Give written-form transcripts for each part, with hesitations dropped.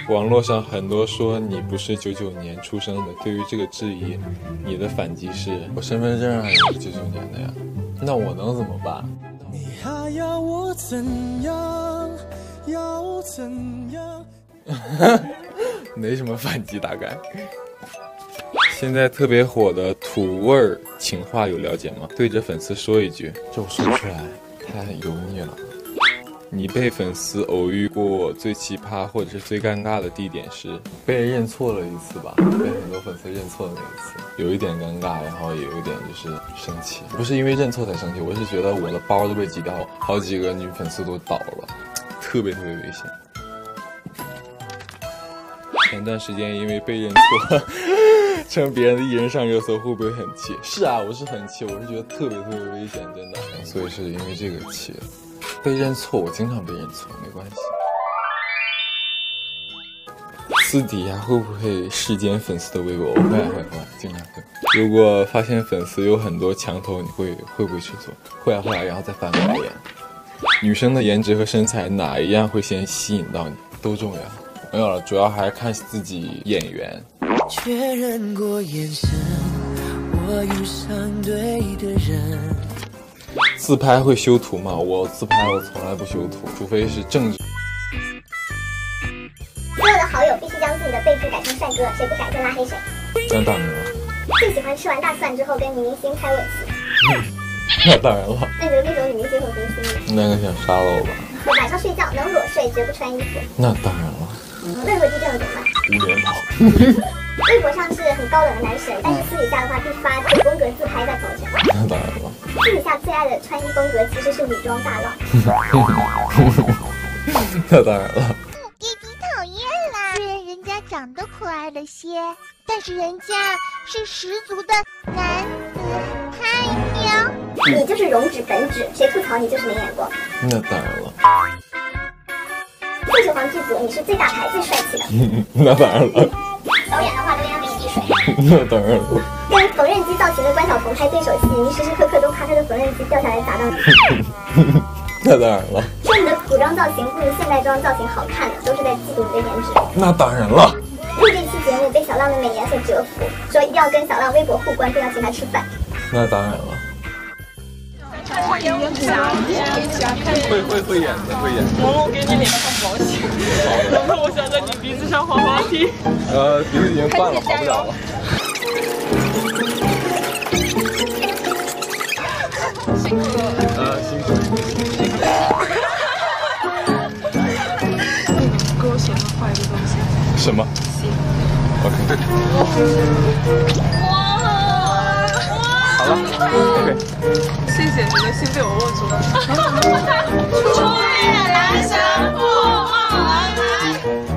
网络上很多说你不是99年出生的，对于这个质疑，你的反击是：我身份证上也是99年的呀，那我能怎么办？ 你还要我怎样？要怎样？ 没什么反击，大概。现在特别火的土味儿情话有了解吗？对着粉丝说一句，这我说不出来，太油腻了。你被粉丝偶遇过最奇葩或者是最尴尬的地点是？被人认错了一次吧，被很多粉丝认错的那一次，有一点尴尬，然后也有一点就是生气。不是因为认错才生气，我是觉得我的包都被挤掉，好几个女粉丝都倒了，特别危险。前段时间因为被认错称别人的艺人上热搜，会不会很气？是啊，我是很气，我是觉得特别危险，真的，所以是因为这个气。被认错，我经常被认错，没关系。私底下会不会视奸粉丝的微博？会，经常会。如果发现粉丝有很多墙头，你会不会去做？会啊，然后再翻白眼。女生的颜值和身材哪一样会先吸引到你？都重要。没有了，主要还是看自己眼缘。 确认过眼神，我遇上对的人。 自拍会修图吗？我自拍我从来不修图，除非是正直。 所有的好友必须将自己的备注改成帅哥，谁不改就拉黑谁。 那当然了。 最喜欢吃完大蒜之后跟女明星开吻戏。 那当然了。 那你觉得那种女明星会有什么心理？ 那个想杀了我吧。 晚上睡觉能裸睡，绝不穿衣服。 那当然了。 为何地震了怎么办？ 无脸跑。 微博上是很高冷的男神，但是私底下的话必发9宫格自拍在朋友圈。 那当然了。 私底下最爱的穿衣风格其实是女装大佬。 那当然了。 弟弟讨厌啦！虽然人家长得可爱了些，但是人家是十足的男子汉呀。 你就是容止本止，谁吐槽你就是没眼光。 那当然了。 最喜欢剧组，你是最大牌最帅气的。 那当然了。 导演的话都要给你滴水。 那当然了。 跟缝纫机造型的关晓彤拍对手戏，你时时刻刻都怕他的缝纫机掉下来砸到你。 那当然了。 说你的古装造型不如现代装造型好看的，都是在嫉妒你的颜值。 那当然了。 录这期节目被小浪的美颜所折服，说一定要跟小浪微博互关，并要请他吃饭。 那当然了。 会演武侠， 会演的，会演。 我给你脸上保险，然后我想在你鼻子上滑滑梯。 鼻子已经断了，滑不了了。 辛苦了。 辛苦。 给我写个画一个东西。 什么？ 心。 OK。 哇！ 好了 ，OK。 谢谢，你的心被我握住了。初恋人生不忘来。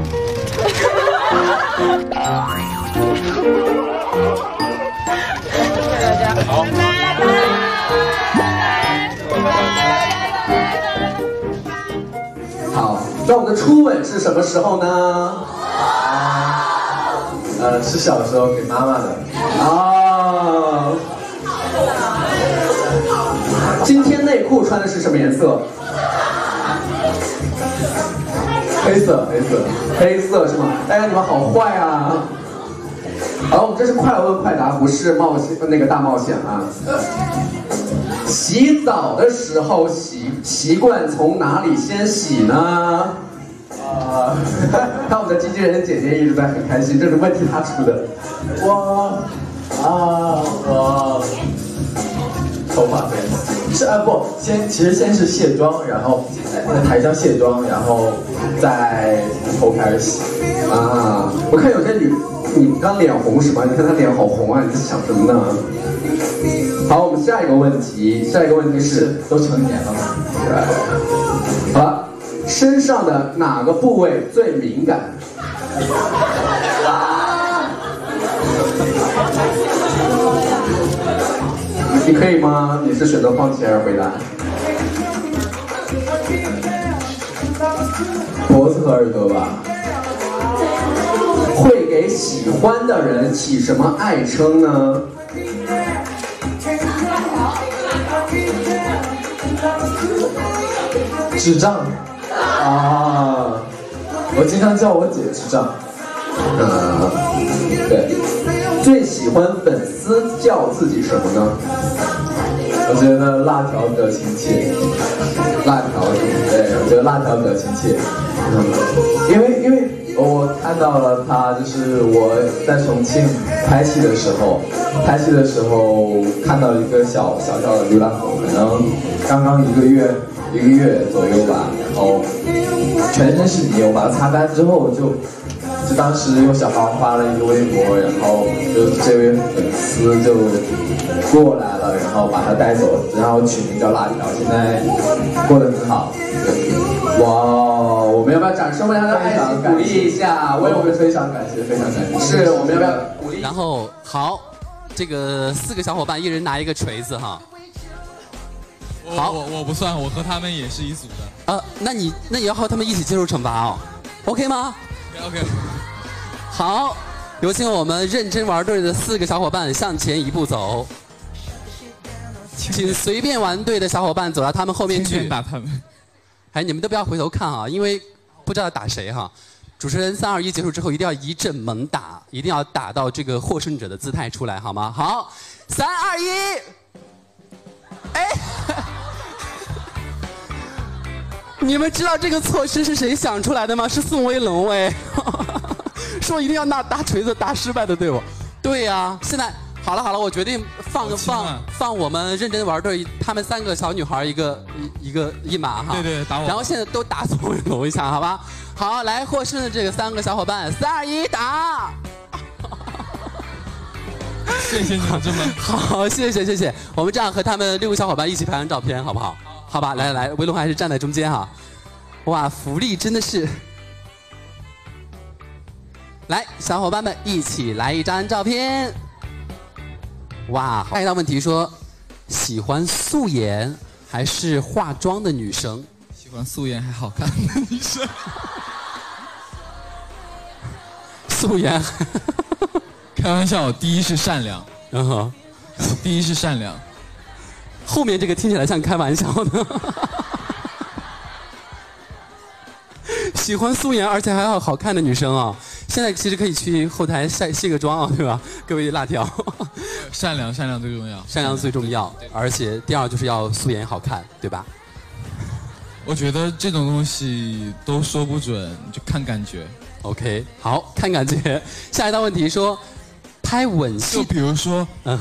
谢谢大家。 好。 好，那我们的初吻是什么时候呢？是小时候给妈妈的。哦。今天内裤穿的是什么颜色？黑色是吗？哎呀，你们好坏啊！好，我们这是快问快答，不是大冒险啊。洗澡的时候习惯从哪里先洗呢？看我们的经纪人姐姐一直在很开心，这是问题她出的。我头发是不，其实先是卸妆，然后在台上卸妆，然后再从头开始洗啊。我看有些你刚脸红是吗？你看她脸好红啊，你在想什么呢？好，我们下一个问题是都成年了吗？对。好了，身上的哪个部位最敏感？你可以吗？你是选择放弃还是回答？脖子和耳朵吧。会给喜欢的人起什么爱称呢？智障啊！ 我经常叫我姐智障。对，最喜欢粉丝叫自己什么呢？我觉得辣条比较亲切，辣条，对，我觉得辣条比较亲切。因为我看到了他，就是我在重庆拍戏的时候看到一个小的流浪狗，可能刚刚一个月左右吧，然后全身是泥，我把它擦干之后就当时有小孩发了一个微博，然后就这位粉丝就过来了，然后把他带走，然后取名叫辣条，现在过得很好。对，哇，我们要不要掌声为他的爱情鼓励一下？我们非常感谢，非常感谢。是，我们要不要鼓励？ 然后好，这个4个小伙伴一人拿一个锤子哈。好， 我不算，我和他们也是一组的。 那你要和他们一起接受惩罚哦 ，OK 吗 ？OK。 好，有请我们认真玩队的4个小伙伴向前一步走，请随便玩队的小伙伴走到他们后面去。 打他们。 哎，你们都不要回头看啊，因为不知道打谁哈。主持人3、2、1结束之后，一定要一阵猛打，一定要打到这个获胜者的姿态出来，好吗？好，3、2、1，哎。你们知道这个措施是谁想出来的吗？是宋威龙哎，说一定要拿大锤子打失败的队伍。对呀，现在好了，我决定放我们认真玩队他们3个小女孩一马哈。 对，打我。 然后现在都打宋威龙一下，好吧？好，来获胜的这个3个小伙伴，3、2、1，打！ 谢谢你们这么好，谢谢。我们这样和他们6个小伙伴一起拍张照片，好不好？好吧，来，威龙还是站在中间哈。哇，福利真的是。来，小伙伴们一起来一张照片。哇，下一道问题说，喜欢素颜还是化妆的女生？ 喜欢素颜还好看的女生。 素颜。 开玩笑，第一是善良。第一是善良。 后面这个听起来像开玩笑的。喜欢素颜而且还好看的女生啊，现在其实可以去后台卸个妆啊，对吧？各位辣条。 善良最重要。 善良最重要，而且第2就是要素颜好看，对吧？ 我觉得这种东西都说不准，就看感觉。 OK， 好看感觉。下一道问题说，拍吻戏。 就比如说，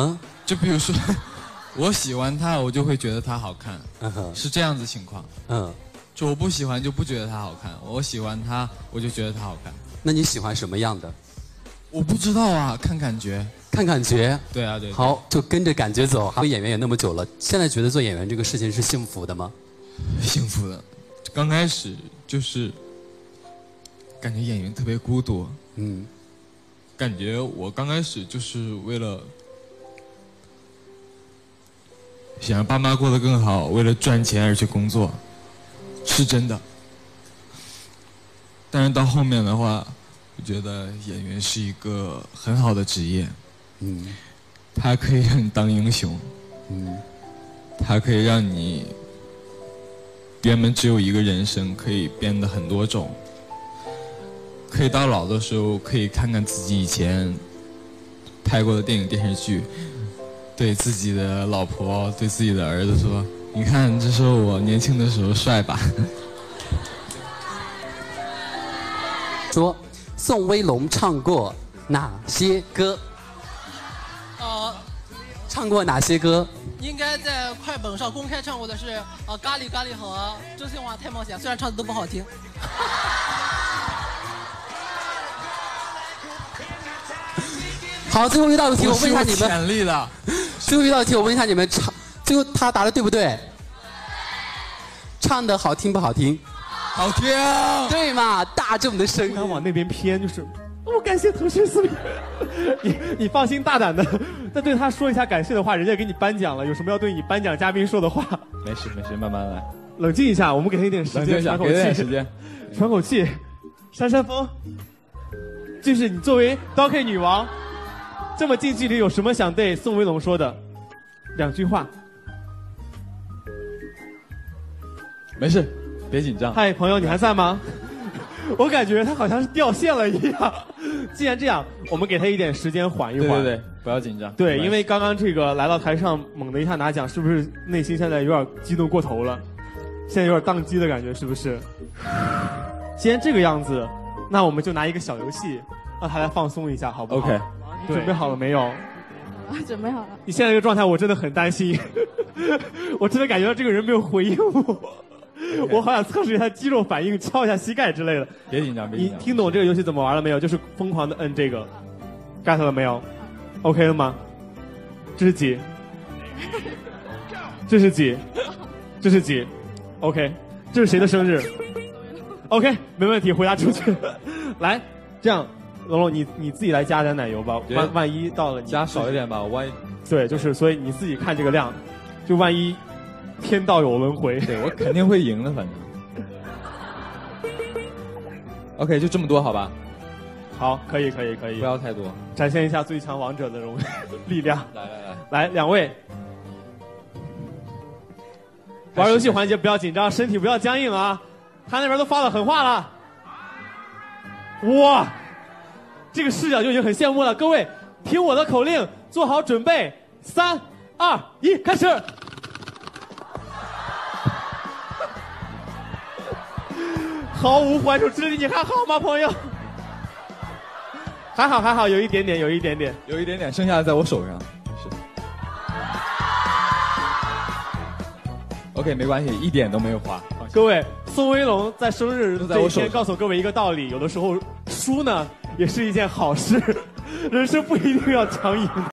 我喜欢他，我就会觉得他好看，是这样子情况。就我不喜欢就不觉得他好看，我喜欢他我就觉得他好看。 那你喜欢什么样的？ 我不知道啊，看感觉。 看感觉。 对啊。 好，就跟着感觉走。做演员也那么久了，现在觉得做演员这个事情是幸福的吗？ 幸福的，刚开始就是感觉演员特别孤独。感觉我刚开始就是为了想让爸妈过得更好，为了赚钱而去工作，是真的。但是到后面的话，我觉得演员是一个很好的职业。它可以让你当英雄。它可以让你原本只有一个人生，可以变得很多种。可以到老的时候，可以看看自己以前拍过的电影电视剧，对自己的老婆、对自己的儿子说：“你看，这是我年轻的时候帅吧。” 说宋威龙唱过哪些歌？唱过哪些歌？ 应该在快本上公开唱过的是咖喱咖喱和真心话太冒险，虽然唱的都不好听。 好，最后一道题我问一下你们。 潜力了。 最后一道题我问一下你们，最后他答的对不对？唱的好听不好听？ 好听。 对嘛，大众的声音。 刚往那边偏，就是我感谢同学四名。你放心大胆的，再对他说一下感谢的话，人家给你颁奖了，有什么要对你颁奖嘉宾说的话？ 没事，慢慢来。 冷静一下，我们给他一点时间，喘口气。 给点时间， 喘口气。扇风，就是你作为刀 K 女王，这么近距离有什么想对宋威龙说的？2句话。 没事，别紧张。 嗨，朋友，你还在吗？ 我感觉他好像是掉线了一样。既然这样，我们给他一点时间缓一缓。 对，不要紧张。 对，因为刚刚这个来到台上猛的一下拿奖，是不是内心现在有点激动过头了？现在有点宕机的感觉，是不是？既然这个样子，那我们就拿一个小游戏，让他来放松一下，好不好 ？OK。 你准备好了没有？ 准备好了。 你现在这个状态，我真的很担心。我真的感觉到这个人没有回应我。我好想测试一下肌肉反应，敲一下膝盖之类的。 别紧张，别紧张。 你听懂这个游戏怎么玩了没有？就是疯狂的摁这个 ，get 了没有 ？OK 了吗？这是几？这是几？这是几 ？OK， 这是谁的生日 ？OK， 没问题，回答出去。来，这样，龙龙，你自己来加点奶油吧，万一到了你加少一点吧，万一。 对，就是所以你自己看这个量，就万一。天道有轮回， 对我肯定会赢的，反正。OK， 就这么多，好吧？ 好，可以， 不要太多， 展现一下最强王者的力量。 来， 两位，玩游戏环节不要紧张，身体不要僵硬啊！他那边都发了狠话了，哇，这个视角就已经很羡慕了。各位，听我的口令，做好准备，3、2、1，开始！毫无还手之力，你还好吗，朋友？还好，有一点点， 剩下的在我手上。是。OK， 没关系，一点都没有花。 各位，宋威龙在生日这一天告诉各位一个道理：有的时候输呢也是一件好事，人生不一定要强赢。